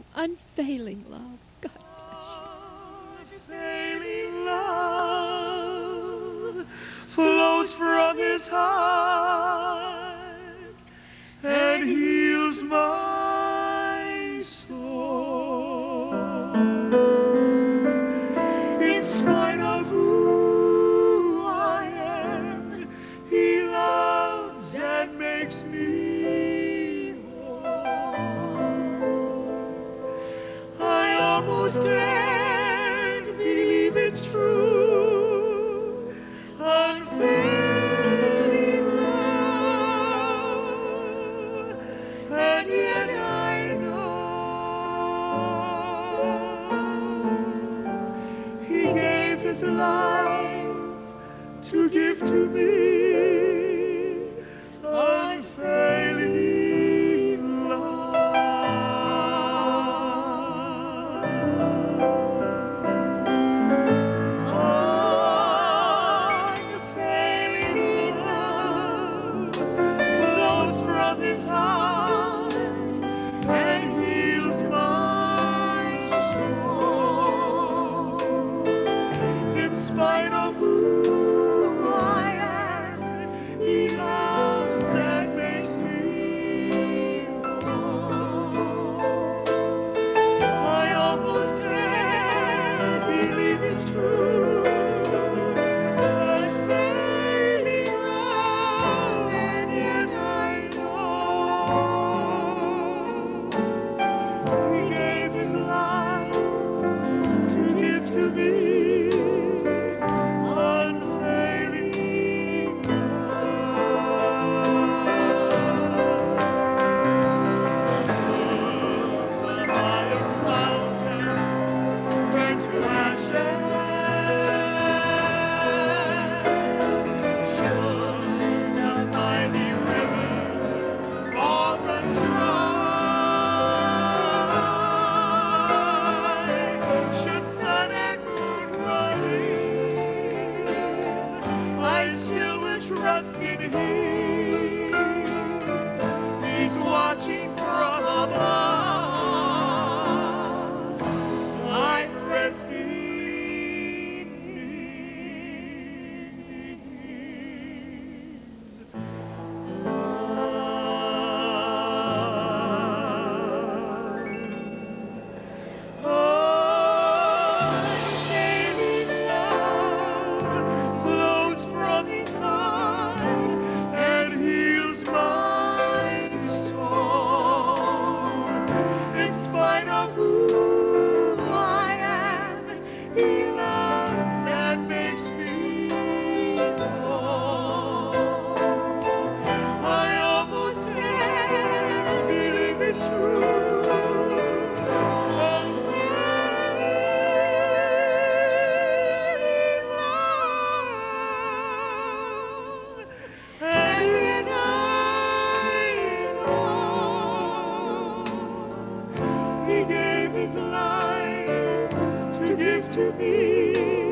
unfailing love. God bless you. Unfailing love flows from his heart and heals my soul. In spite of who I am, he loves and makes me whole. I almost can't believe it's true. Unfailing love, and yet I know he gave his life to give to me. Unfailing love. Unfailing love flows from his heart and heals my soul. In spite of who I am, he loves and makes me whole. I almost can't believe it's true. Unfailing love, and yet I know he gave his life to give to me. Unfailing love. The highest mountains turn to ashes. Should the mighty rivers all run dry, should sun and moon run in, I still will trust in him. He's watching from above. I'm resting in his unfailing love flows from his heart and heals my soul. In spite of who I am, he loves and makes me whole. I almost can't believe it's true. Unfailing love, and yet I know he gave his life to give to me.